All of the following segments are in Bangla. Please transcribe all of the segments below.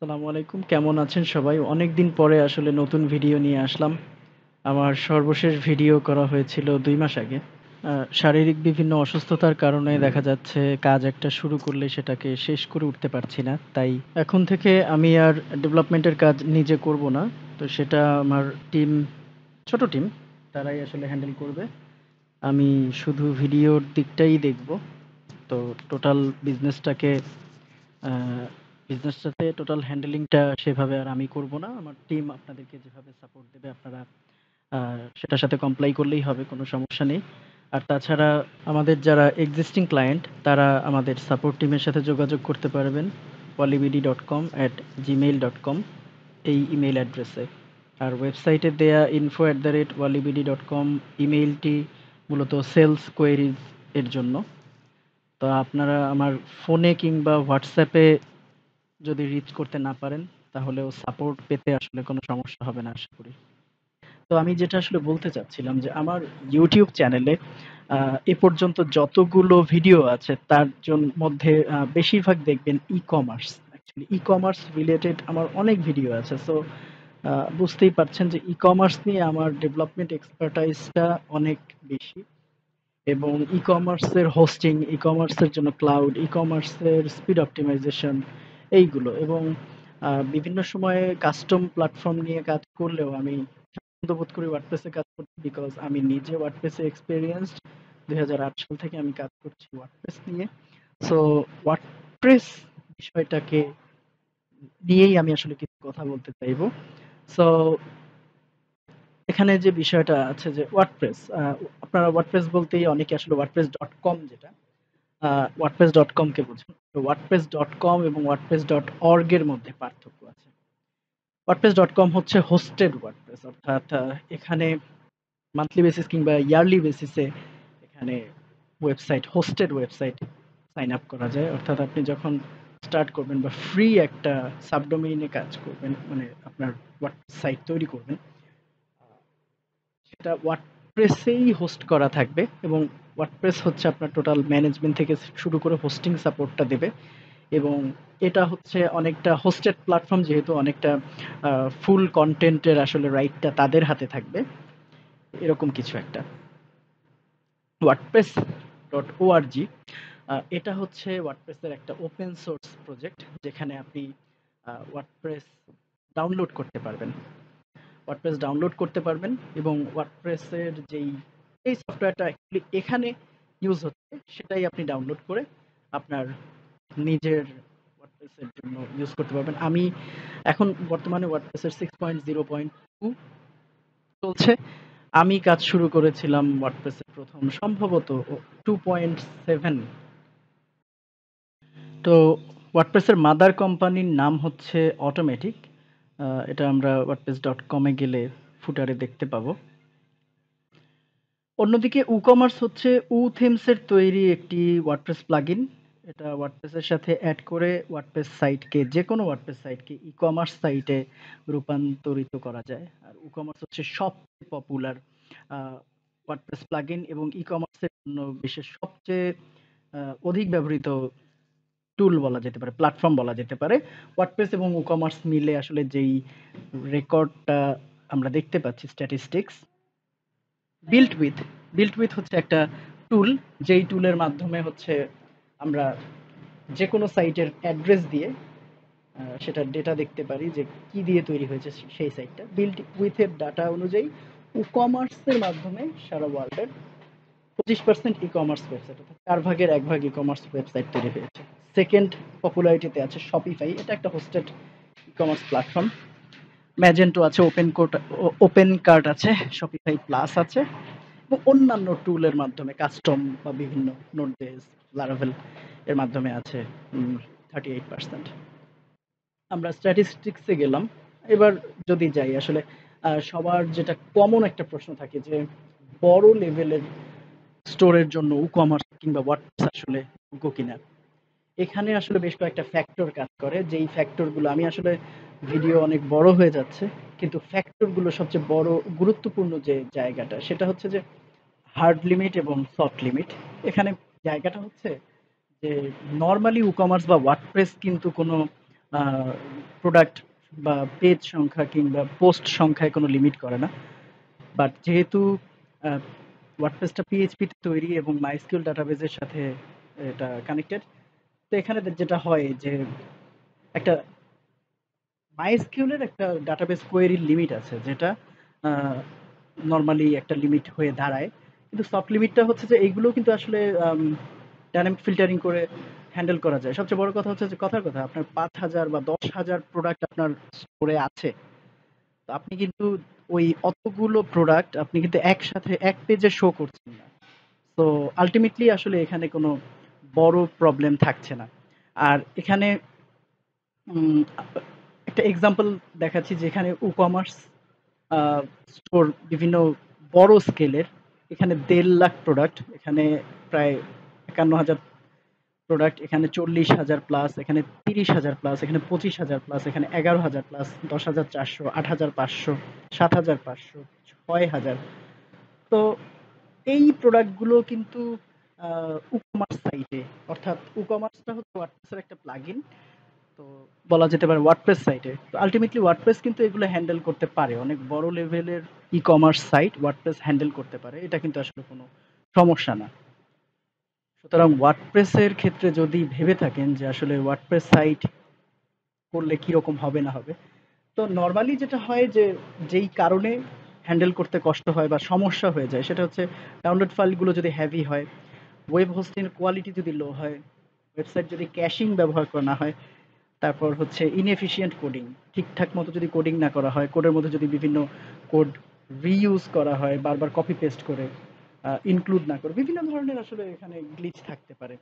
আসসালামু আলাইকুম। কেমন আছেন সবাই? অনেকদিন পরে আসলে নতুন ভিডিও নিয়ে আসলাম। আমার সর্বশেষ ভিডিও করা হয়েছিল ২ মাস আগে। শারীরিক বিভিন্ন অসুস্থতার কারণে দেখা যাচ্ছে কাজ একটা শুরু করলে সেটাকে শেষ করে উঠতে পারছি না। তাই এখন থেকে আমি আর ডেভেলপমেন্টের কাজ নিজে করব না। তো সেটা আমার টিম, ছোট টিম, তারাই আসলে হ্যান্ডেল করবে। আমি শুধু ভিডিওর দিকটাই দেখব। তো টোটাল বিজনেসটাকে আ বিজনেসটাতে টোটাল হ্যান্ডেলিংটা সেভাবে আর আমি করব না। আমার টিম আপনাদেরকে যেভাবে সাপোর্ট দেবে আপনারা আ সেটার সাথে কমপ্লাই করলেই হবে, কোনো সমস্যা নেই। আর তাছাড়া আমাদের যারা এক্সিস্টিং ক্লায়েন্ট তারা আমাদের সাপোর্ট টিমের সাথে যোগাযোগ করতে পারবেন walibidi.com@gmail.com এই ইমেইল অ্যাড্রেসে। আর ওয়েবসাইটে দেয়া info@walibidi.com ইমেইলটি মূলত সেলস কোয়েরিজ এর জন্য। তো আপনারা আমার ফোনে কিংবা হোয়াটসঅ্যাপে যদি রিচ করতে না পারেন তাহলেও সাপোর্ট পেতে আসলে কোনো সমস্যা হবে না আশা করি। তো আমি যেটা আসলে বলতে চাচ্ছিলাম যে আমার ইউটিউব চ্যানেলে এ পর্যন্ত যতগুলো ভিডিও আছে তার মধ্যে বেশিরভাগ দেখবেন ই-কমার্স। অ্যাকচুয়ালি ই-কমার্স রিলেটেড আমার অনেক ভিডিও আছে। সো বুঝতেই পারছেন যে ই-কমার্স নিয়ে আমার ডেভেলপমেন্ট এক্সপার্টাইজটা অনেক বেশি। এবং ই-কমার্সের হোস্টিং, ই-কমার্সের জন্য ক্লাউড, ই-কমার্সের স্পিড অপটিমাইজেশন এইগুলো এবং বিভিন্ন সময়ে কাস্টম প্ল্যাটফর্ম নিয়ে কাজ করলেও আমি স্বাচ্ছন্দ্য বোধ করি ওয়ার্ডপ্রেসে কাজ করতে, বিকজ আমি নিজে ওয়ার্ডপ্রেসে এক্সপেরিয়েন্সড। ২০০৮ সাল থেকে আমি কাজ করছি ওয়ার্ডপ্রেস নিয়ে। সো ওয়ার্ডপ্রেস বিষয়টাকে নিয়েই আমি আসলে কিছু কথা বলতে চাইবো। সো এখানে যে বিষয়টা আছে যে ওয়ার্ডপ্রেস, আপনারা ওয়ার্ডপ্রেস বলতেই অনেকে আসলে ওয়ার্ডপ্রেস ডট কম, যেটা ওয়ার্ডপ্রেস ডট কম কে বোঝান। তো ওয়ার্ডপ্রেস ডট কম এবং ওয়ার্ডপ্রেস ডট অর্গ এর মধ্যে পার্থক্য আছে। ওয়ার্ডপ্রেস ডট কম হচ্ছে হোস্টেড ওয়ার্ডপ্রেস, অর্থাৎ এখানে মান্থলি বেসিস কিংবা ইয়ারলি বেসিসে এখানে হোস্টেড ওয়েবসাইট সাইন আপ করা যায়। অর্থাৎ আপনি যখন স্টার্ট করবেন বা ফ্রি একটা সাবডোমেইনে কাজ করবেন, মানে আপনার সাইট তৈরি করবেন, সেটা ওয়ার্ডপ্রেসেই হোস্ট করা থাকবে এবং ওয়ার্ডপ্রেস হচ্ছে আপনার টোটাল ম্যানেজমেন্ট থেকে শুরু করে হোস্টিং সাপোর্টটা দেবে। এবং এটা হচ্ছে অনেকটা হোস্টেড প্ল্যাটফর্ম, যেহেতু অনেকটা ফুল কন্টেন্টের আসলে রাইটটা তাদের হাতে থাকবে, এরকম কিছু একটা। ওয়ার্ডপ্রেস ডট ওআরজি, এটা হচ্ছে ওয়ার্ডপ্রেসের একটা ওপেন সোর্স প্রজেক্ট, যেখানে আপনি ওয়ার্ডপ্রেস ডাউনলোড করতে পারবেন। ওয়ার্ডপ্রেস ডাউনলোড করতে পারবেন এবং ওয়ার্ডপ্রেসের এই সফটওয়্যারটা অ্যাকচুয়ালি এখানে ইউজ হচ্ছে সেটাই আপনি ডাউনলোড করে আপনার নিজের ওয়ার্ডপ্রেসের জন্য ইউজ করতে পারবেন। আমি এখন বর্তমানে ওয়ার্ডপ্রেসের 6.0.2 চলছে। আমি কাজ শুরু করেছিলাম ওয়ার্ডপ্রেসের প্রথম সম্ভবত 2.7। তো ওয়ার্ডপ্রেসের মাদার কোম্পানির নাম হচ্ছে অটোমেটিক। এটা আমরা ওয়ার্ডপ্রেস ডট কমে গেলে ফুটারে দেখতে পাবো। অন্যদিকে উকমার্স হচ্ছে থিমসের তৈরি একটি ওয়ার্ডপ্রেস প্লাগইন। এটা ওয়ার্ডপ্রেসের সাথে অ্যাড করে ওয়ার্ডপ্রেস সাইটকে, যেকোনো ওয়ার্ডপ্রেস সাইটকে ই-কমার্স সাইটে রূপান্তরিত করা যায়। আর উকমার্স হচ্ছে সবচেয়ে পপুলার ওয়ার্ডপ্রেস প্লাগইন এবং ই-কমার্সের জন্য বিশেষ সবচেয়ে অধিক ব্যবহৃত টুল বলা যেতে পারে, প্ল্যাটফর্ম বলা যেতে পারে। ওয়ার্ডপ্রেস এবং উকমার্স মিলে আসলে যেই রেকর্ডটা আমরা দেখতে পাচ্ছি, statistics, built with built with হচ্ছে একটা টুল, যেই টুলের মাধ্যমে হচ্ছে আমরা যে কোনো সাইটের অ্যাড্রেস দিয়ে সেটার ডেটা দেখতে পারি যে কি দিয়ে তৈরি হয়েছে সেই সাইটটা। বিল্ট উইথের ডাটা অনুযায়ী কমার্সের মাধ্যমে সারা ওয়ার্ল্ডের 25% ই-কমার্স ওয়েবসাইট, অর্থাৎ 4 ভাগের 1 ভাগ ই-কমার্স ওয়েবসাইট তৈরি হয়েছে। সেকেন্ড পপুলারিটিতে আছে শপিফাই, এটা একটা হোস্টেড ই-কমার্স প্ল্যাটফর্ম। ম্যাজেন্টো আছে, ওপেন কার্ট আছে, শপিফাই প্লাস আছে এবং অন্যান্য টুলের মাধ্যমে কাস্টম বা বিভিন্ন নোটবেস, লারাভেল এর মাধ্যমে আছে 38%। আমরা স্ট্যাটিস্টিক্সে গেলাম। এবার যদি যাই আসলে সবার যেটা কমন একটা প্রশ্ন থাকে যে বড় লেভেলের স্টোরের জন্য ই-কমার্স কিংবা ওয়ার্ডপ্রেস আসলে যোগ্য কিনা। এখানে আসলে বেশ কয়েকটা ফ্যাক্টর কাজ করে, যেই ফ্যাক্টরগুলো আমি আসলে ভিডিও অনেক বড় হয়ে যাচ্ছে, কিন্তু ফ্যাক্টরগুলো সবচেয়ে বড় গুরুত্বপূর্ণ যে জায়গাটা সেটা হচ্ছে যে হার্ড লিমিট এবং সফট লিমিট। এখানে জায়গাটা হচ্ছে যে নরমালি ই-কমার্স বা ওয়ার্ডপ্রেস কিন্তু কোনো প্রোডাক্ট বা পেজ সংখ্যা কিংবা পোস্ট সংখ্যায় কোনো লিমিট করে না। বাট যেহেতু ওয়ার্ডপ্রেসটা পিএইচপি তে তৈরি এবং মাইস্কিউএল ডাটাবেজের সাথে এটা কানেক্টেড, তো এখানে যেটা হয় যে একটা মাইস্কিউএল এর একটা ডাটাবেস কোয়েরির লিমিট আছে, যেটা নরমালি একটা লিমিট হয়ে দাঁড়ায়। কিন্তু সফট লিমিটটা হচ্ছে যে এইগুলো কিন্তু আসলে ডাইনামিক ফিল্টারিং করে হ্যান্ডেল করা যায়। সবচেয়ে বড় কথা হচ্ছে যে কথার কথা আপনার ৫,০০০ বা ১০,০০০ প্রোডাক্ট আপনার স্টোরে আছে। তো আপনি কিন্তু ওই অতগুলো প্রোডাক্ট আপনি কিন্তু একসাথে এক পেজে শো করছেন না। তো আল্টিমেটলি আসলে এখানে কোনো বড় প্রবলেম থাকছে না। আর এখানে উম, একটা এক্সাম্পল দেখাচ্ছি, যেখানে ই-কমার্স স্টোর বিভিন্ন বড় স্কেলের, এখানে ১.৫ লাখ প্রোডাক্ট, এখানে প্রায় ৫১,০০০ প্রোডাক্ট, এখানে ৪০,০০০ প্লাস, এখানে ৩০,০০০ প্লাস, এখানে ২৫,০০০ প্লাস, এখানে ১১,০০০ প্লাস, ১০,৪০০, ৮,৫০০, ৭,৫০০, ৬,০০০। তো এই প্রোডাক্টগুলো কিন্তু ই-কমার্স সাইটে, অর্থাৎ ই-কমার্সটা হচ্ছে ওয়ার্ডপ্রেসের একটা প্লাগইন। তো বলা যেতে পারে ওয়ার্ডপ্রেস সাইটে। তো আল্টিমেটলি ওয়ার্ডপ্রেস কিন্তু এগুলো হ্যান্ডেল করতে পারে। অনেক বড় লেভেলের ই-কমার্স সাইট ওয়ার্ডপ্রেস হ্যান্ডেল করতে পারে। এটা কিন্তু আসলে কোনো সমস্যা না। সুতরাং ওয়ার্ডপ্রেসের ক্ষেত্রে যদি ভেবে থাকেন যে আসলে ওয়ার্ডপ্রেস সাইট করলে কিরকম হবে না হবে, তো নরমালি যেটা হয় যে যেই কারণে হ্যান্ডেল করতে কষ্ট হয় বা সমস্যা হয়ে যায়, সেটা হচ্ছে ডাউনলোড ফাইলগুলো যদি হেভি হয়, ওয়েব হোস্টিং এর কোয়ালিটি যদি লো হয়, ওয়েবসাইট যদি ক্যাশিং ব্যবহার করা না হয়, তারপর হচ্ছে ইনএফিশিয়েন্ট কোডিং, ঠিকঠাক মতো যদি কোডিং না করা হয়, কোডের মধ্যে যদি বিভিন্ন কোড রিইউজ করা হয় বারবার কপি পেস্ট করে, ইনক্লুড না করে, বিভিন্ন ধরনের আসলে এখানে গ্লিচ থাকতে পারে,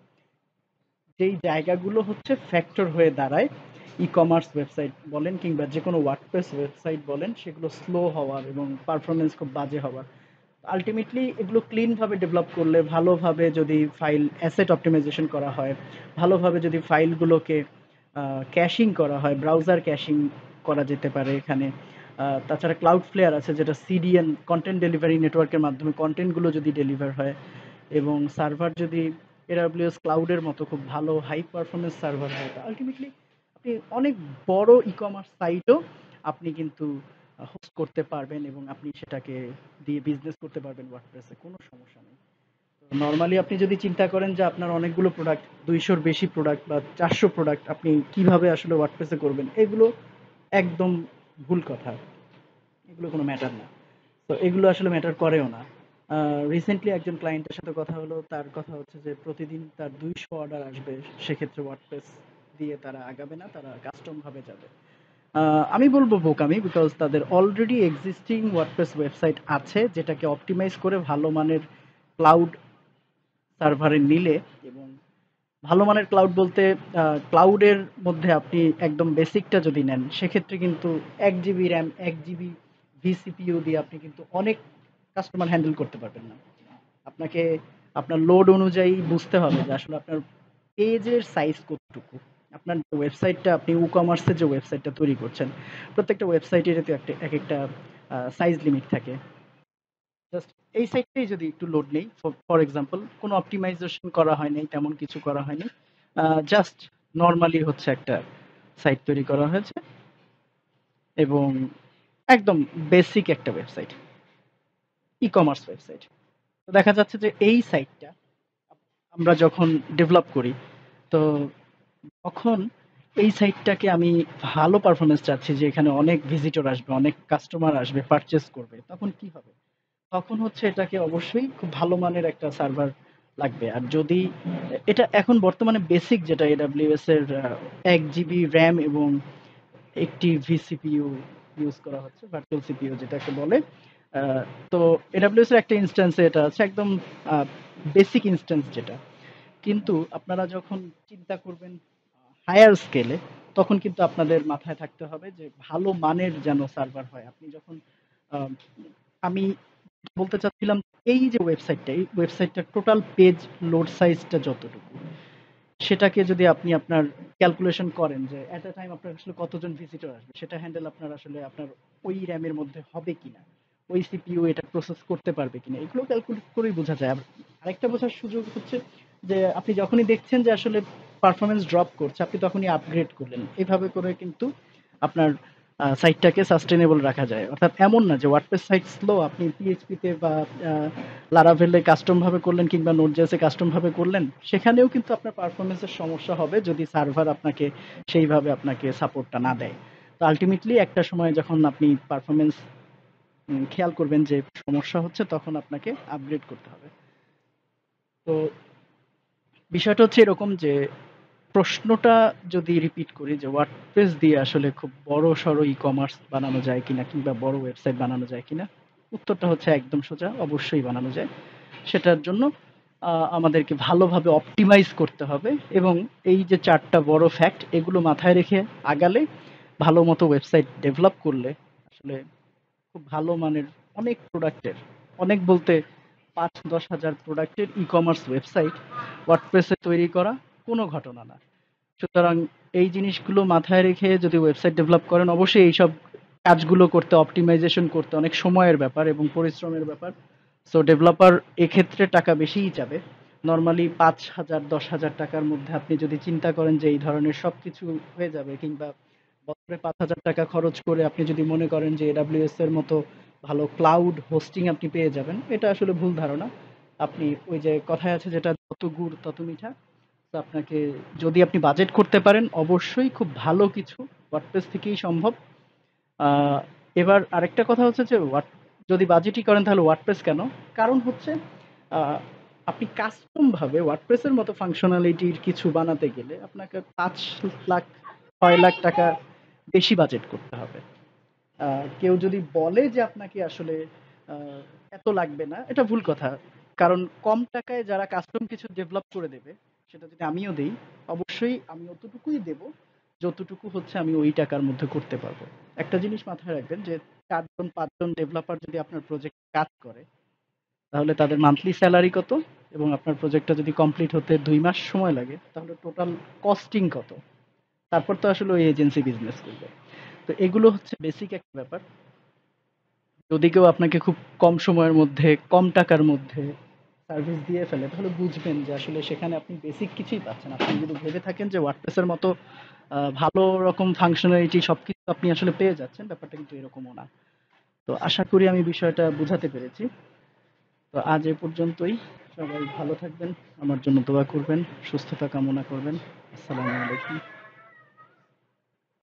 যেই জায়গাগুলো হচ্ছে ফ্যাক্টর হয়ে দাঁড়ায় ই কমার্স ওয়েবসাইট বলেন কিংবা যে কোনো ওয়ার্ডপ্রেস ওয়েবসাইট বলেন, সেগুলো স্লো হওয়ার এবং পারফরমেন্স খুব বাজে হওয়ার। আলটিমেটলি এগুলো ক্লিন ভাবে ডেভেলপ করলে, ভালোভাবে যদি ফাইল অ্যাসেট অপটিমাইজেশন করা হয়, ভালোভাবে যদি ফাইলগুলোকে ক্যাশিং করা হয়, ব্রাউজার ক্যাশিং করা যেতে পারে এখানে। তাছাড়া ক্লাউড ফ্লেয়ার আছে, যেটা সিডিএন কন্টেন্ট ডেলিভারি নেটওয়ার্কের মাধ্যমে কন্টেন্টগুলো যদি ডেলিভার হয়, এবং সার্ভার যদি এডব্লিউএস ক্লাউডের মতো খুব ভালো হাই পারফরমেন্স সার্ভার হয়, আলটিমেটলি আপনি অনেক বড় ই কমার্স সাইটও আপনি কিন্তু হোস্ট করতে পারবেন এবং আপনি সেটাকে দিয়ে বিজনেস করতে পারবেন ওয়ার্ডপ্রেসে, কোনো সমস্যা নেই। নরমালি আপনি যদি চিন্তা করেন যে আপনার অনেকগুলো প্রোডাক্ট, ২০০-র বেশি প্রোডাক্ট বা ৪০০ প্রোডাক্ট আপনি কিভাবে আসলে ওয়ার্ডপ্রেসে করবেন, এগুলো একদম ভুল কথা। এগুলো কোনো ম্যাটার না। তো এগুলো আসলে ম্যাটার করেও না। রিসেন্টলি একজন ক্লায়েন্টের সাথে কথা হলো। তার কথা হচ্ছে যে প্রতিদিন তার ২০০ অর্ডার আসবে। সেক্ষেত্রে ওয়ার্ডপ্রেস দিয়ে তারা আগাবে না, তারা কাস্টম ভাবে যাবে। আমি বলব বোকামি, বিকজ তাদের অলরেডি এক্সিস্টিং ওয়ার্ডপ্রেস ওয়েবসাইট আছে, যেটাকে অপটিমাইজ করে ভালো মানের ক্লাউড সার্ভারে নিলে, এবং ভালো মানের ক্লাউড বলতে ক্লাউডের মধ্যে আপনি একদম বেসিকটা যদি নেন, সেক্ষেত্রে কিন্তু ১ জিবি র্যাম, ১ জিবি ভিসিপিইউ দিয়ে আপনি কিন্তু অনেক কাস্টমার হ্যান্ডেল করতে পারবেন না। আপনাকে আপনার লোড অনুযায়ী বুঝতে হবে যে আসলে আপনার পেজের সাইজ কতটুকু। আপনার ওয়েবসাইটটা, আপনি ই-কমার্সের যে ওয়েবসাইটটা তৈরি করছেন, প্রত্যেকটা ওয়েবসাইটেরই তো একেকটা সাইজ লিমিট থাকে। জাস্ট এই সাইটটাই যদি একটু লোড নেই, ফর এক্সাম্পল কোনো অপটিমাইজেশন করা হয় নাই, তেমন কিছু করা হয়নি, জাস্ট নর্মালি হচ্ছে একটা সাইট তৈরি করা হয়েছে, এবং একদম বেসিক একটা ওয়েবসাইট, ই কমার্স ওয়েবসাইট। তো দেখা যাচ্ছে যে এই সাইটটা আমরা যখন ডেভেলপ করি, তো তখন এই সাইটটাকে আমি ভালো পারফরমেন্স চাচ্ছি, যে এখানে অনেক ভিজিটর আসবে, অনেক কাস্টমার আসবে, পারচেজ করবে, তখন কি হবে? তখন হচ্ছে এটাকে অবশ্যই খুব ভালো মানের একটা সার্ভার লাগবে। আর যদি এটা এখন বর্তমানে বেসিক যেটা এডব্লিউএস এর ১ জিবি র্যাম এবং একটি ভিসিপিইউ ইউজ করা হচ্ছে, ভার্চুয়াল সিপিইউ যেটাকে বলে। আহ, তো এডব্লিউএস এর একটা ইনস্ট্যান্সে এটা আছে একদম বেসিক ইনস্ট্যান্স যেটা। কিন্তু আপনারা যখন চিন্তা করবেন হায়ার স্কেলে, তখন কিন্তু আপনাদের মাথায় থাকতে হবে যে ভালো মানের যেন সার্ভার হয়। আপনি যখন আহ, আমি বলতে চাচ্ছিলাম, এই যে ওয়েবসাইটটা, এই ওয়েবসাইটটার টোটাল পেজ লোড সাইজটা যতটুকু, সেটাকে যদি আপনি আপনার ক্যালকুলেশন করেন যে এট আ টাইম আপনার আসলে কতজন ভিজিটর আসবে, সেটা হ্যান্ডেল আপনার আসলে আপনার ওই র্যামের মধ্যে হবে কিনা, ওই সিপিইউ এটা প্রসেস করতে পারবে কিনা, এগুলো ক্যালকুলেট করেই বোঝা যায়। আরেকটা বোঝার সুযোগ হচ্ছে যে আপনি যখনই দেখছেন যে আসলে পারফরম্যান্স ড্রপ করছে আপনি তখনই আপগ্রেড করলেন। এভাবে করে কিন্তু আপনার সাইটটাকে সাস্টেনেবল রাখা যায়। অর্থাৎ এমন না যে ওয়ার্ডপ্রেস সাইট স্লো, আপনি পিএইচপিতে বা লারাভেলে কাস্টম ভাবে করলেন কিংবা নোড.জেএস এ কাস্টম ভাবে করলেন, সেখানেও কিন্তু আপনার পারফরম্যান্সের সমস্যা হবে যদি সার্ভার আপনাকে সেইভাবে আপনাকে সাপোর্টটা না দেয়। তো আলটিমেটলি একটা সময় যখন আপনি পারফরম্যান্স খেয়াল করবেন যে সমস্যা হচ্ছে, তখন আপনাকে আপগ্রেড করতে হবে। তো বিষয়টা হচ্ছে এরকম যে প্রশ্নটা যদি রিপিট করি যে ওয়ার্ডপ্রেস দিয়ে আসলে খুব বড় সড়ো ই কমার্স বানানো যায় কিনা কিংবা বড় ওয়েবসাইট বানানো যায় কিনা, উত্তরটা হচ্ছে একদম সোজা, অবশ্যই বানানো যায়। সেটার জন্য আমাদেরকে ভালোভাবে অপটিমাইজ করতে হবে এবং এই যে চারটা বড় ফ্যাক্ট এগুলো মাথায় রেখে আগালে, ভালো মতো ওয়েবসাইট ডেভেলপ করলে আসলে খুব ভালো মানের অনেক প্রোডাক্টের, অনেক বলতে ৫-১০ হাজার প্রোডাক্টের ই-কমার্স ওয়েবসাইট ওয়ার্ডপ্রেসে তৈরি করা কোনো ঘটনা না। সুতরাং এই জিনিসগুলো মাথায় রেখে যদি ওয়েবসাইট ডেভেলপ করেন, অবশ্যই এইসব কাজগুলো করতে, অপটিমাইজেশন করতে অনেক সময়ের ব্যাপার এবং পরিশ্রমের ব্যাপার। সো ডেভেলপার এক্ষেত্রে টাকা বেশিই যাবে। নরমালি ৫,০০০ ১০,০০০ টাকার মধ্যে আপনি যদি চিন্তা করেন যে এই ধরনের সবকিছু হয়ে যাবে, কিংবা বছরে ৫,০০০ টাকা খরচ করে আপনি যদি মনে করেন যে AWS এর মতো ভালো ক্লাউড হোস্টিং আপনি পেয়ে যাবেন, এটা আসলে ভুল ধারণা। আপনি ওই যে কথায় আছে যেটা যত গুড় তত মিঠা। তো আপনাকে, যদি আপনি বাজেট করতে পারেন, অবশ্যই খুব ভালো কিছু ওয়ার্ডপ্রেস থেকেই সম্ভব। আহ, এবার আরেকটা কথা হচ্ছে যে যদি বাজেটই করেন তাহলে ওয়ার্ডপ্রেস কেন? কারণ হচ্ছে আহ, আপনি কাস্টম ভাবে ওয়ার্ডপ্রেসের মতো ফাংশনালিটির কিছু বানাতে গেলে আপনাকে ৫ লাখ ৬ লাখ টাকা বেশি বাজেট করতে হবে। কেউ যদি বলে যে আপনাকে আসলে আহ, এত লাগবে না, এটা ভুল কথা। কারণ কম টাকায় যারা কাস্টম কিছু ডেভেলপ করে দেবে, সেটা যদি আমিও দেই, অবশ্যই আমি অতটুকুই দেব যতটুকু হচ্ছে আমি ওই টাকার মধ্যে করতে পারবো। একটা জিনিস মাথায় রাখবেন যে ৪ জন ৫ জন ডেভেলপার যদি আপনার প্রজেক্ট কাজ করে, তাহলে তাদের মান্থলি স্যালারি কত, এবং আপনার প্রজেক্টটা যদি কমপ্লিট হতে ২ মাস সময় লাগে, তাহলে টোটাল কস্টিং কত? তারপর তো আসলে ওই এজেন্সি বিজনেস করবে। তো এগুলো হচ্ছে বেসিক একটা ব্যাপার। যদি কেউ আপনাকে খুব কম সময়ের মধ্যে, কম টাকার মধ্যে সার্ভিস দিয়ে ফেলে, তাহলে বুঝবেন যে আসলে সেখানে আপনি বেসিক কিছুই পাচ্ছেন। আপনি যদি ভেবে থাকেন যে ওয়ার্ডপ্রেসের মতো ভালো রকম ফাংশনালিটি সবকিছু আপনি আসলে পেয়ে যাচ্ছেন, ব্যাপারটা কিন্তু এরকমও না। তো আশা করি আমি বিষয়টা বুঝাতে পেরেছি। তো আজ এ পর্যন্তই। সবাই ভালো থাকবেন, আমার জন্য দোয়া করবেন, সুস্থতা কামনা করবেন। আসসালামু আলাইকুম।